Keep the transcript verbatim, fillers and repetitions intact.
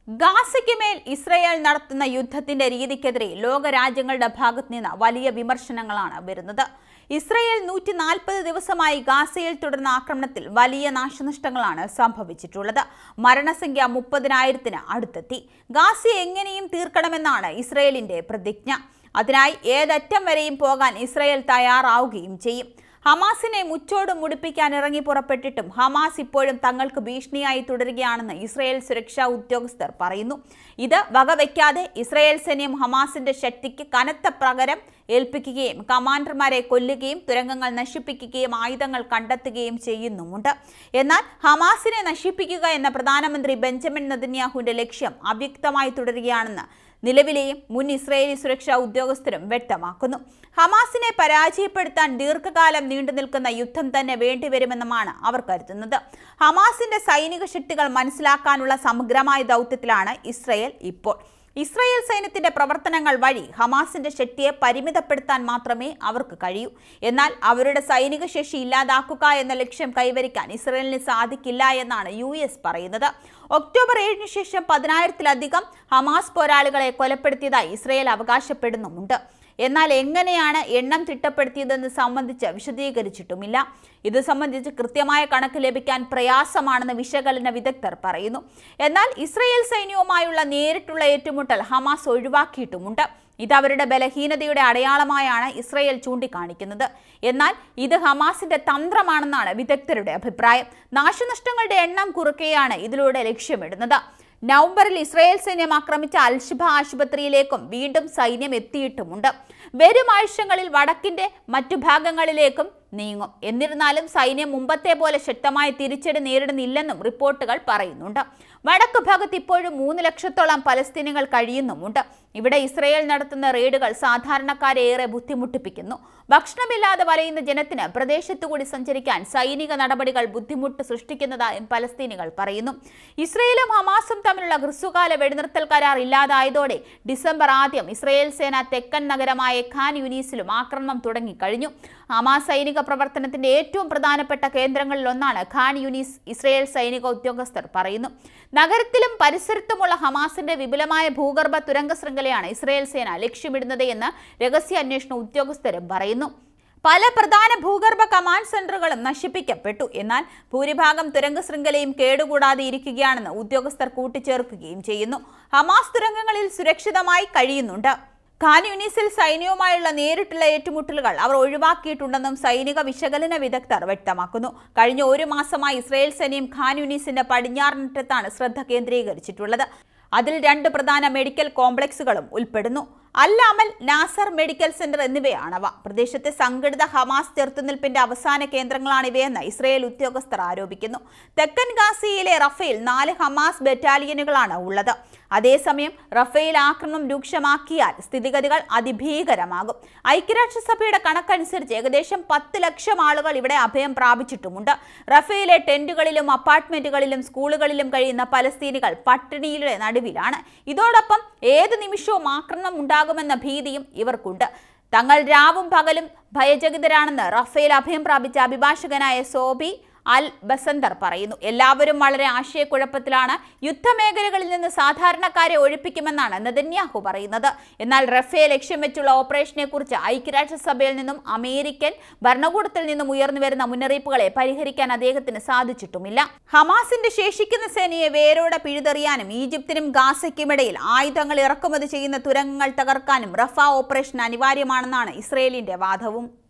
ഗാസയ്ക്ക് മേൽ ഇസ്രായേൽ നടത്തുന്ന യുദ്ധത്തിന്റെ രീതിക്കെതിരെ ലോകരാജ്യങ്ങളുടെ ഭാഗത്ത് നിന്ന് വലിയ വിമർശനങ്ങളാണ് വരുന്നത്. ഇസ്രായേൽ നൂറ്റി നാൽപ്പത് ദിവസമായി ഗാസയിൽ തുടർന്ന ആക്രമണത്തിൽ വലിയ നാശനഷ്ടങ്ങളാണ് സംഭവിച്ചിട്ടുള്ളത്. മരണസംഖ്യ മുപ്പതിനായിരത്തിന് അടുത്തെത്തി. ഗാസയെ എങ്ങനെയും തീർക്കണമെന്നാണ് ഇസ്രായേലിന്റെ പ്രതിജ്ഞ. അതിനായി ഏതറ്റം വരെയും പോകാൻ ഇസ്രായേൽ തയ്യാറാവുകയും ചെയ്യും. ഹമാസിനെ മുച്ചോട് മുടിപ്പിക്കാൻ ഇറങ്ങി പുറപ്പെട്ടിട്ടും ഹമാസ് ഇപ്പോഴും തങ്ങൾക്ക് ഭീഷണിയായി തുടരുകയാണെന്ന് ഇസ്രായേൽ സുരക്ഷാ ഉദ്യോഗസ്ഥർ പറയുന്നു. ഇത് വകവയ്ക്കാതെ ഇസ്രായേൽ സൈന്യം ഹമാസിന്റെ ശക്തിക്ക് കനത്ത പകരം ഏൽപ്പിക്കുകയും കമാൻഡർമാരെ കൊല്ലുകയും തുരങ്കങ്ങൾ നശിപ്പിക്കുകയും ആയുധങ്ങൾ കണ്ടെത്തുകയും ചെയ്യുന്നുമുണ്ട്. എന്നാൽ ഹമാസിനെ നശിപ്പിക്കുക എന്ന പ്രധാനമന്ത്രി ബെഞ്ചമിൻ നെതന്യാഹുവിന്റെ ലക്ഷ്യം അവ്യക്തമായി തുടരുകയാണെന്ന് നിലവിലെയും മുൻ ഇസ്രായേലി സുരക്ഷാ ഉദ്യോഗസ്ഥരും വ്യക്തമാക്കുന്നു. ഹമാസിനെ പരാജയപ്പെടുത്താൻ ദീർഘകാലം നീണ്ടുനിൽക്കുന്ന യുദ്ധം തന്നെ വേണ്ടിവരുമെന്നുമാണ് അവർ കരുതുന്നത്. ഹമാസിന്റെ സൈനിക ശക്തികൾ മനസ്സിലാക്കാനുള്ള സമഗ്രമായ ദൗത്യത്തിലാണ് ഇസ്രായേൽ ഇപ്പോൾ. ഇസ്രായേൽ സൈന്യത്തിന്റെ പ്രവർത്തനങ്ങൾ വഴി ഹമാസിന്റെ ശക്തിയെ പരിമിതപ്പെടുത്താൻ മാത്രമേ അവർക്ക് കഴിയൂ. എന്നാൽ അവരുടെ സൈനിക ശേഷി ഇല്ലാതാക്കുക എന്ന ലക്ഷ്യം കൈവരിക്കാൻ ഇസ്രായേലിന് സാധിക്കില്ല എന്നാണ് യു എസ് പറയുന്നത്. ഒക്ടോബർ ഏഴിന് ശേഷം പതിനായിരത്തിലധികം ഹമാസ് പോരാളികളെ കൊലപ്പെടുത്തിയതായി ഇസ്രായേൽ അവകാശപ്പെടുന്നുമുണ്ട്. എന്നാൽ എങ്ങനെയാണ് എണ്ണം തിട്ടപ്പെടുത്തിയതെന്ന് സംബന്ധിച്ച് വിശദീകരിച്ചിട്ടുമില്ല. ഇത് സംബന്ധിച്ച് കൃത്യമായ കണക്ക് ലഭിക്കാൻ പ്രയാസമാണെന്ന് വിശകലന വിദഗ്ധർ പറയുന്നു. എന്നാൽ ഇസ്രായേൽ സൈന്യവുമായുള്ള നേരിട്ടുള്ള ഏറ്റുമുട്ടൽ ഹമാസ് ഒഴിവാക്കിയിട്ടുമുണ്ട്. ഇത് അവരുടെ ബലഹീനതയുടെ അടയാളമായാണ് ഇസ്രായേൽ ചൂണ്ടിക്കാണിക്കുന്നത്. എന്നാൽ ഇത് ഹമാസിന്റെ തന്ത്രമാണെന്നാണ് വിദഗ്ധരുടെ അഭിപ്രായം. നാശനഷ്ടങ്ങളുടെ എണ്ണം കുറയ്ക്കുകയാണ് ഇതിലൂടെ ലക്ഷ്യമിടുന്നത്. നവംബറിൽ ഇസ്രായേൽ സൈന്യം ആക്രമിച്ച അൽഷിബ ആശുപത്രിയിലേക്കും വീണ്ടും സൈന്യം എത്തിയിട്ടുമുണ്ട്. വരും ആഴ്ചകളിൽ വടക്കിന്റെ മറ്റു ഭാഗങ്ങളിലേക്കും നീങ്ങും. എന്നിരുന്നാലും സൈന്യം മുമ്പത്തെ പോലെ ശക്തമായ തിരിച്ചടി നേരിടുന്നില്ലെന്നും റിപ്പോർട്ടുകൾ പറയുന്നുണ്ട്. വടക്ക് ഭാഗത്ത് ഇപ്പോഴും മൂന്ന് ലക്ഷത്തോളം പലസ്തീനികൾ കഴിയുന്നുമുണ്ട്. ഇവിടെ ഇസ്രായേൽ നടത്തുന്ന റെയ്ഡുകൾ സാധാരണക്കാരെ ഏറെ ബുദ്ധിമുട്ടിപ്പിക്കുന്നു. ഭക്ഷണമില്ലാതെ വലയുന്ന ജനത്തിന് പ്രദേശത്തുകൂടി സഞ്ചരിക്കാൻ സൈനിക നടപടികൾ ബുദ്ധിമുട്ട് സൃഷ്ടിക്കുന്നതായും പലസ്തീനികൾ പറയുന്നു. ഇസ്രായേലും ഹമാസും തമ്മിലുള്ള ഹ്രസ്വകാല വെടിനിർത്തൽ കരാർ ഇല്ലാതായതോടെ ഡിസംബർ ആദ്യം ഇസ്രായേൽ സേന തെക്കൻ നഗരമായ ഖാൻ യൂനീസിലും ആക്രമണം തുടങ്ങിക്കഴിഞ്ഞു. ഹമാസ് സൈനിക പ്രവർത്തനത്തിന്റെ ഏറ്റവും പ്രധാനപ്പെട്ട കേന്ദ്രങ്ങളിൽ ഒന്നാണ് ഖാൻ യൂനീസ്, ഇസ്രായേൽ സൈനിക ഉദ്യോഗസ്ഥർ പറയുന്നു. നഗരത്തിലും പരിസരത്തുമുള്ള ഹമാസിന്റെ വിപുലമായ ഭൂഗർഭ തുരങ്ക ശൃംഖലയാണ് ഇസ്രായേൽ സേന ലക്ഷ്യമിടുന്നത് എന്ന് രഹസ്യാന്വേഷണ ഉദ്യോഗസ്ഥരും പറയുന്നു. പല പ്രധാന ഭൂഗർഭ കമാൻഡ് സെന്ററുകളും നശിപ്പിക്കപ്പെട്ടു. എന്നാൽ ഭൂരിഭാഗം തുരങ്ക ശൃംഖലയും കേടുകൂടാതെ ഇരിക്കുകയാണെന്ന് ഉദ്യോഗസ്ഥർ കൂട്ടിച്ചേർക്കുകയും ചെയ്യുന്നു. ഹമാസ് തുരങ്കങ്ങളിൽ സുരക്ഷിതമായി കഴിയുന്നുണ്ട്. ഖാൻ യൂനീസിൽ സൈന്യവുമായുള്ള നേരിട്ടുള്ള ഏറ്റുമുട്ടലുകൾ അവർ ഒഴിവാക്കിയിട്ടുണ്ടെന്നും സൈനിക വിശകലന വിദഗ്ധർ വ്യക്തമാക്കുന്നു. കഴിഞ്ഞ ഒരു മാസമായി ഇസ്രായേൽ സൈന്യം ഖാൻ യൂനീസിന്റെ പടിഞ്ഞാറനറ്റത്താണ് ശ്രദ്ധ കേന്ദ്രീകരിച്ചിട്ടുള്ളത്. അതിൽ രണ്ട് പ്രധാന മെഡിക്കൽ കോംപ്ലക്സുകളും ഉൾപ്പെടുന്നു. Al Amal, Nasser medical centre എന്നിവയാണവ. പ്രദേശത്തെ സംഘടിത ഹമാസ് ചെറുത്തുനിൽപ്പിന്റെ അവസാന കേന്ദ്രങ്ങളാണിവയെന്ന് ഇസ്രായേൽ ഉദ്യോഗസ്ഥർ ആരോപിക്കുന്നു. തെക്കൻ ഗാസയിലെ റഫേൽ നാല് ഹമാസ് ബറ്റാലിയനുകളാണ് ഉള്ളത്. അതേസമയം റഫേൽ ആക്രമണം രൂക്ഷമാക്കിയാൽ സ്ഥിതിഗതികൾ അതിഭീകരമാകും. ഐക്യരാഷ്ട്രസഭയുടെ കണക്കനുസരിച്ച് ഏകദേശം പത്ത് ലക്ഷം ആളുകൾ ഇവിടെ അഭയം പ്രാപിച്ചിട്ടുമുണ്ട്. റഫേലിലെ ടെന്റുകളിലും അപ്പാർട്ട്മെന്റുകളിലും സ്കൂളുകളിലും കഴിയുന്ന പലസ്തീനികൾ പട്ടിണിയുടെ നടുവിലാണ്. ഇതോടൊപ്പം ഏത് നിമിഷവും ആക്രമണം ഉണ്ടാകുമെന്ന ഭീതിയും ഇവർക്കുണ്ട്. തങ്ങൾ രാവും പകലും ഭയചകിതരാണെന്ന് റഫേൽ അഭയം പ്രാപിച്ച അഭിഭാഷകനായ സോബി അൽ ബസന്തർ പറയുന്നു. എല്ലാവരും വളരെ ആശയക്കുഴപ്പത്തിലാണ്. യുദ്ധമേഖലകളിൽ നിന്ന് സാധാരണക്കാരെ ഒഴിപ്പിക്കുമെന്നാണ് നെതന്യാഹു പറയുന്നത്. എന്നാൽ റഫേൽ ലക്ഷ്യം വെച്ചുള്ള ഓപ്പറേഷനെ കുറിച്ച് ഐക്യരാഷ്ട്രസഭയിൽ നിന്നും അമേരിക്കൻ ഭരണകൂടത്തിൽ നിന്നും ഉയർന്നു വരുന്ന മുന്നറിയിപ്പുകളെ പരിഹരിക്കാൻ അദ്ദേഹത്തിന് സാധിച്ചിട്ടുമില്ല. ഹമാസിന്റെ ശേഷിക്കുന്ന സേനയെ വേരോടെ പിഴുതെറിയാനും ഈജിപ്തിനും ഗാസയ്ക്കുമിടയിൽ ആയുധങ്ങൾ ഇറക്കുമതി ചെയ്യുന്ന തുരങ്കങ്ങൾ തകർക്കാനും റഫ ഓപ്പറേഷൻ അനിവാര്യമാണെന്നാണ് ഇസ്രായേലിന്റെ വാദവും.